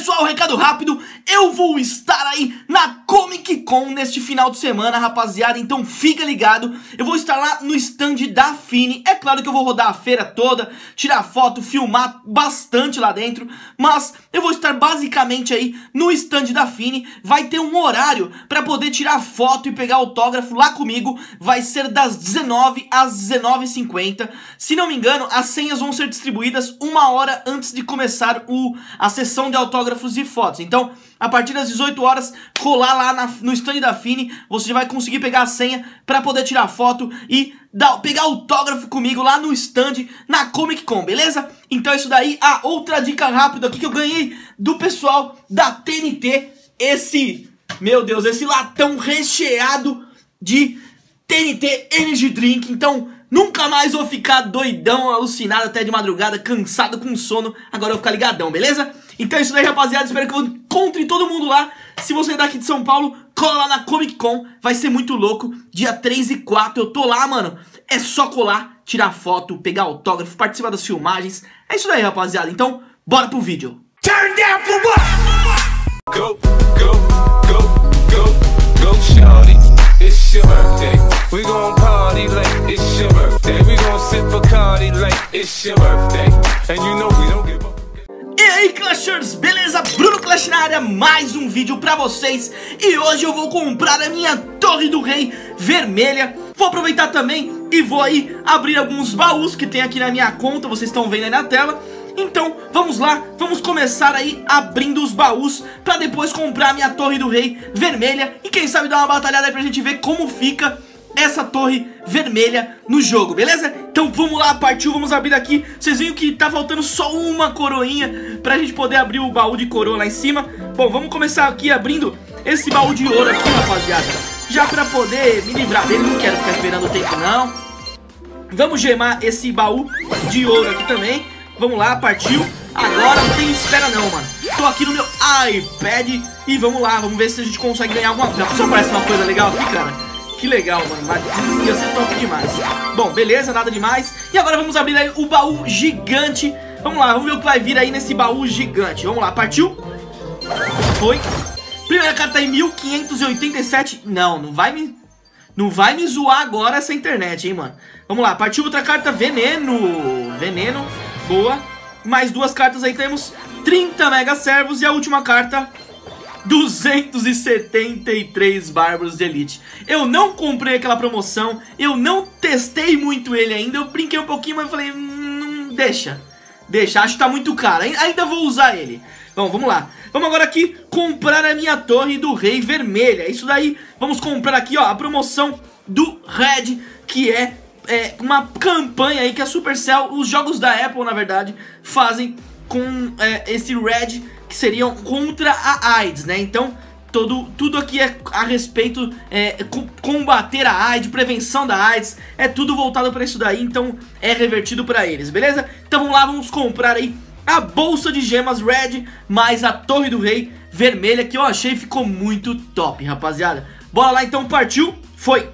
Pessoal, recado rápido, eu vou estar aí na Comic Con neste final de semana, rapaziada, então fica ligado. Eu vou estar lá no stand da Fini. É claro que eu vou rodar a feira toda, tirar foto, filmar bastante lá dentro, mas eu vou estar basicamente aí no stand da Fini. Vai ter um horário para poder tirar foto e pegar autógrafo lá comigo. Vai ser das 19 às 19h50. Se não me engano, as senhas vão ser distribuídas 1 hora antes de começar a sessão de autógrafos e fotos. Então, a partir das 18 horas, colar lá no stand da Fini, você já vai conseguir pegar a senha para poder tirar foto e pegar autógrafo comigo lá no stand na Comic Con, beleza? Então é isso daí. Outra dica rápida aqui que eu ganhei do pessoal da TNT, meu Deus, esse latão recheado de TNT Energy Drink. Então, nunca mais vou ficar doidão, alucinado até de madrugada, cansado com sono. Agora eu vou ficar ligadão, beleza? Então é isso daí, rapaziada. Espero que eu encontre todo mundo lá. Se você é daqui de São Paulo, cola lá na Comic Con. Vai ser muito louco. Dia 3 e 4 eu tô lá, mano. É só colar, tirar foto, pegar autógrafo, participar das filmagens. É isso daí, rapaziada. Então, bora pro vídeo. Turn down for what? Go, go, go, go, go, shawty. It's your birthday. We gon' party like it's your birthday. We gon' sip Bacardi like it's your birthday. And you know we don't give a... E aí, Clashers, beleza? Bruno Clash na área, mais um vídeo pra vocês. E hoje eu vou comprar a minha Torre do Rei vermelha. Vou aproveitar também e vou aí abrir alguns baús que tem aqui na minha conta. Vocês estão vendo aí na tela. Então, vamos lá, vamos começar aí abrindo os baús pra depois comprar a minha Torre do Rei vermelha. E quem sabe dar uma batalhada aí pra gente ver como fica essa torre vermelha no jogo, beleza? Então vamos lá, partiu, vamos abrir aqui. Vocês viram que tá faltando só uma coroinha pra gente poder abrir o baú de coroa lá em cima. Bom, vamos começar aqui abrindo esse baú de ouro aqui, rapaziada, já pra poder me livrar dele, não quero ficar esperando o tempo não. Vamos gemar esse baú de ouro aqui também. Vamos lá, partiu. Agora não tem espera não, mano. Tô aqui no meu iPad e vamos lá, vamos ver se a gente consegue ganhar alguma coisa. Só parece uma coisa legal aqui, cara. Que legal, mano, mas ia ser top demais. Bom, beleza, nada demais. E agora vamos abrir aí o baú gigante. Vamos lá, vamos ver o que vai vir aí nesse baú gigante. Vamos lá, partiu. Foi. Primeira carta aí, 1587. Não vai me zoar agora essa internet, hein, mano. Vamos lá, partiu outra carta, veneno. Veneno, boa. Mais duas cartas aí, temos 30 mega servos. E a última carta, 273 Bárbaros de Elite. Eu não comprei aquela promoção, eu não testei muito ele ainda. Eu brinquei um pouquinho, mas falei, deixa, acho que tá muito caro, ainda vou usar ele. Bom, vamos lá. Vamos agora aqui comprar a minha Torre do Rei vermelha. É isso daí, vamos comprar aqui, ó, a promoção do Red, que é uma campanha aí que a Supercell, os jogos da Apple, na verdade, fazem com esse Red, que seriam contra a AIDS, né? Então, tudo aqui é a respeito, combater a AIDS, prevenção da AIDS, é tudo voltado para isso daí, então é revertido para eles, beleza? Então vamos lá, vamos comprar aí a bolsa de gemas Red, mais a Torre do Rei vermelha, que eu achei ficou muito top, rapaziada. Bora lá então, partiu, foi.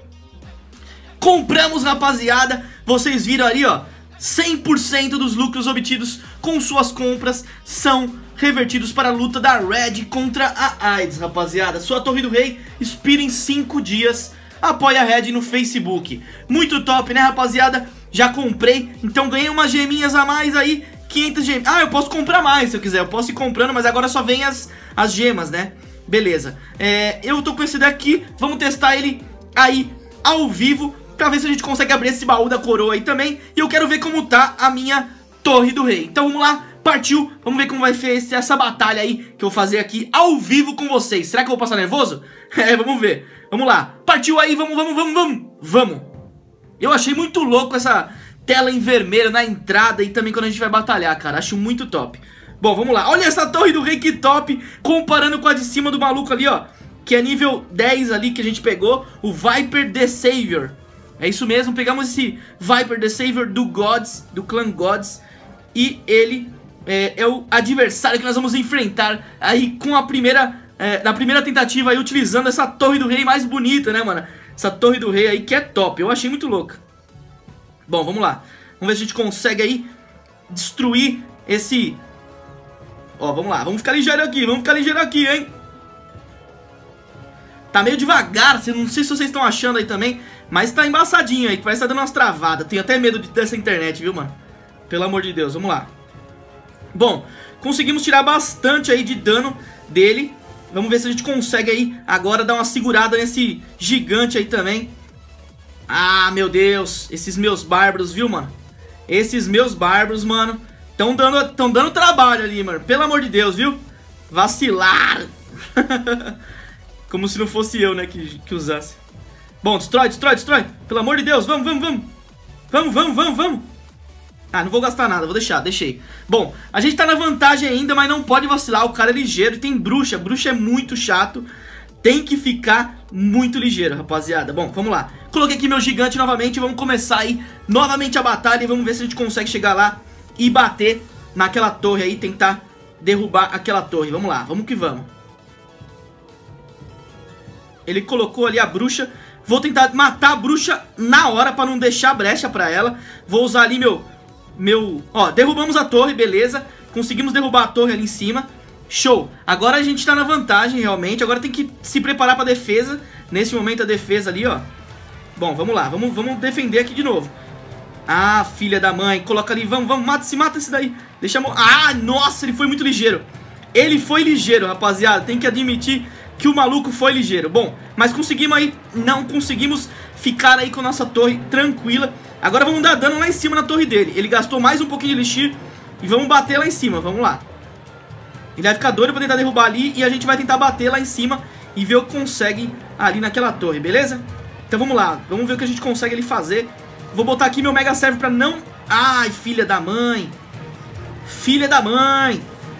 Compramos, rapaziada, vocês viram ali, ó, 100% dos lucros obtidos com suas compras são revertidos para a luta da Red contra a AIDS, rapaziada. Sua Torre do Rei expira em 5 dias. Apoia a Red no Facebook. Muito top, né, rapaziada? Já comprei, então ganhei umas geminhas a mais aí. 500 gemas. Eu posso comprar mais se eu quiser. Eu posso ir comprando, mas agora só vem as gemas, né? Beleza. Eu tô com esse daqui. Vamos testar ele aí ao vivo, pra ver se a gente consegue abrir esse baú da coroa aí também. E eu quero ver como tá a minha Torre do Rei. Então vamos lá, partiu. Vamos ver como vai ser essa batalha aí que eu vou fazer aqui ao vivo com vocês. Será que eu vou passar nervoso? Vamos ver. Vamos lá, partiu aí, vamos. Eu achei muito louco essa tela em vermelho na entrada e também quando a gente vai batalhar, cara. Acho muito top. Bom, vamos lá, olha essa Torre do Rei, que top. Comparando com a de cima do maluco ali, ó, que é nível 10 ali que a gente pegou, o Viper the Savior. É isso mesmo, pegamos esse Viper the Savior do Gods, do clã Gods. E ele é o adversário que nós vamos enfrentar aí com a primeira, na primeira tentativa aí, utilizando essa Torre do Rei mais bonita, né, mano? Essa Torre do Rei aí que é top, eu achei muito louca. Bom, vamos lá, vamos ver se a gente consegue aí destruir esse Ó, vamos lá, vamos ficar ligeiro aqui, hein? Tá meio devagar, não sei se vocês estão achando aí também, mas tá embaçadinho aí, que parece que tá dando umas travadas. Tenho até medo dessa internet, viu, mano? Pelo amor de Deus, vamos lá. Bom, conseguimos tirar bastante aí de dano dele. Vamos ver se a gente consegue aí agora dar uma segurada nesse gigante aí também. Ah, meu Deus, esses meus bárbaros, viu, mano? Esses meus bárbaros, mano, tão dando trabalho ali, mano. Pelo amor de Deus, viu? Vacilaram. Como se não fosse eu, né, que usasse. Bom, destrói. Pelo amor de Deus, vamos. Vamos. Ah, não vou gastar nada, deixei. Bom, a gente tá na vantagem ainda, mas não pode vacilar. O cara é ligeiro e tem bruxa. Bruxa é muito chato. Tem que ficar muito ligeiro, rapaziada. Bom, vamos lá. Coloquei aqui meu gigante novamente. Vamos começar aí novamente a batalha. E vamos ver se a gente consegue chegar lá e bater naquela torre aí. Tentar derrubar aquela torre. Vamos lá, vamos que vamos. Ele colocou ali a bruxa. Vou tentar matar a bruxa na hora pra não deixar brecha pra ela. Vou usar ali Ó, derrubamos a torre, beleza. Conseguimos derrubar a torre ali em cima. Show, agora a gente tá na vantagem realmente. Agora tem que se preparar pra defesa. Nesse momento a defesa ali, ó. Bom, vamos lá, vamos defender aqui de novo. Ah, filha da mãe, coloca ali, vamos, mata esse daí. Deixa a... Ah, nossa, ele foi muito ligeiro. Ele foi ligeiro, rapaziada. Tem que admitir que o maluco foi ligeiro. Bom, mas conseguimos aí, não conseguimos ficar aí com a nossa torre tranquila. Agora vamos dar dano lá em cima na torre dele. Ele gastou mais um pouquinho de elixir e vamos bater lá em cima, vamos lá. Ele vai ficar doido pra tentar derrubar ali e a gente vai tentar bater lá em cima e ver o que consegue ali naquela torre, beleza? Então vamos lá, vamos ver o que a gente consegue ali fazer. Vou botar aqui meu Mega Servo pra não... Ai, filha da mãe. Filha da mãe.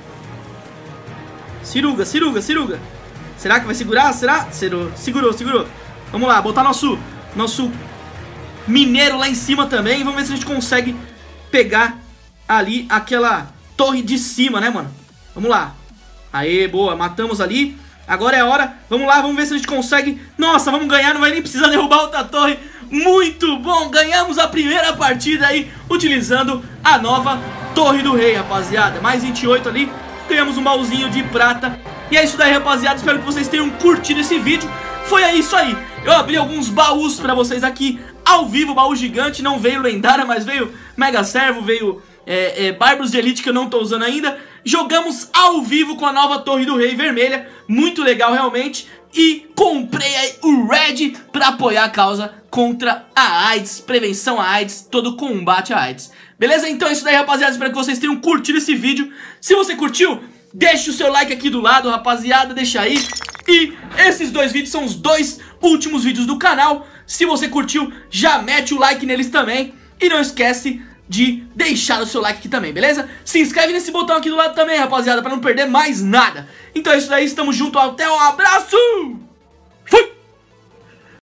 Ciruga. Será que vai segurar? Será? Segurou. Vamos lá, botar nosso mineiro lá em cima também. Vamos ver se a gente consegue pegar ali aquela torre de cima, né, mano? Vamos lá. Aê, boa, matamos ali. Agora é a hora, vamos lá, vamos ver se a gente consegue. Nossa, vamos ganhar, não vai nem precisar derrubar outra torre. Muito bom, ganhamos a primeira partida aí utilizando a nova Torre do Rei, rapaziada. Mais 28 ali, ganhamos um baúzinho de prata. E é isso daí, rapaziada, espero que vocês tenham curtido esse vídeo. Foi isso aí, eu abri alguns baús pra vocês aqui ao vivo. Baú gigante, não veio lendária, mas veio Mega Servo, veio Bárbaros de Elite que eu não tô usando ainda. Jogamos ao vivo com a nova Torre do Rei vermelha, muito legal realmente. E comprei aí o Red pra apoiar a causa contra a AIDS, prevenção à AIDS, todo o combate à AIDS. Beleza? Então é isso daí, rapaziada, espero que vocês tenham curtido esse vídeo. Se você curtiu, deixa o seu like aqui do lado, rapaziada, deixa aí. E esses dois vídeos são os dois últimos vídeos do canal. Se você curtiu, já mete o like neles também. E não esquece de deixar o seu like aqui também, beleza? Se inscreve nesse botão aqui do lado também, rapaziada, pra não perder mais nada. Então é isso daí, estamos juntos, até um abraço! Fui!